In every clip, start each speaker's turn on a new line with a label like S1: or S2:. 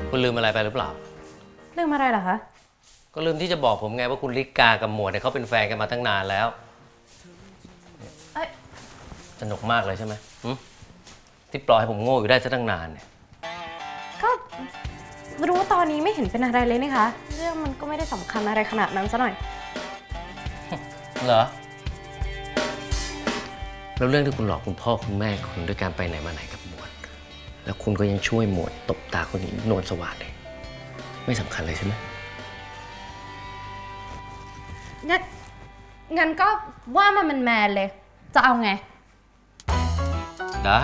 S1: คุณลืมอะไรไปหรือเปล่า
S2: ลืมอะไรเหรอคะ
S1: ก็ลืมที่จะบอกผมไงว่าคุณลิกากับหมวดเนี่ยเขาเป็นแฟนกันมาตั้งนานแล้วสนุกมากเลยใช่ไหมที่ปล่อยให้ผมโง่อยู่ได้ซะตั้งนานเนี่ย
S2: ก็รู้ตอนนี้ไม่เห็นเป็นอะไรเลยนะคะเรื่องมันก็ไม่ได้สำคัญอะไรขนาดนั้นซะหน่อย
S1: เหรอแล้วเรื่องที่คุณหลอกคุณพ่อคุณแม่คุณด้วยการไปไหนมาไหนกับหมวดแล้วคุณก็ยังช่วยหมวดตบตาคนหญิงนวลสวัสดิ์เลยไม่สำคัญเลยใช่ไหม
S2: งั้นก็ว่ามันแมนเลยจะเอาไง
S1: ได้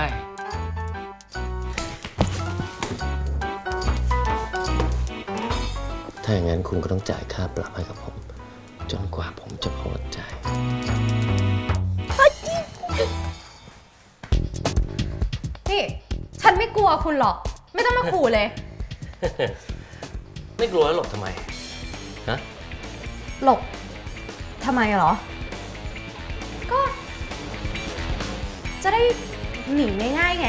S1: ถ้าอย่างนั้นคุณก็ต้องจ่ายค่าปรับให้กับผมจนกว่าผมจะพอใจ
S2: นี่ฉันไม่กลัวคุณหรอกไม่ต้องมาขู่เลย
S1: ไม่กลัวแล้วหลบทำไมฮะ
S2: หลบทำไมเหรอก็จะได้หนีง่ายๆไง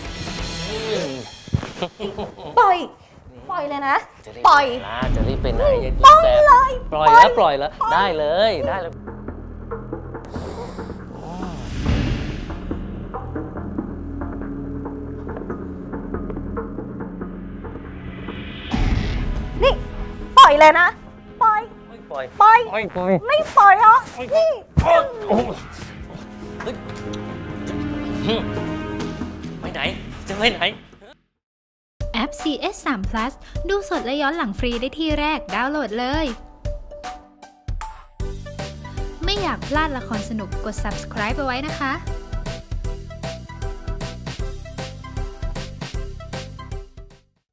S2: ปล่อยเลยนะปล่อย
S1: จะรีบไปไหน
S2: ปล่อยเลย
S1: ปล่อยแล้วได้เลย
S2: นี่ปล่อยเลยนะปล่อย
S1: ไม่ปล่อย
S2: ไม่ปล่อยเหรอนี่
S1: ไปไหนจะไปไหน
S3: แอป CS3 Plus ดูสดและย้อนหลังฟรีได้ที่แรกดาวน์โหลดเลยไม่อยากพลาดละครสนุกกด subscribe ไปไว้นะคะ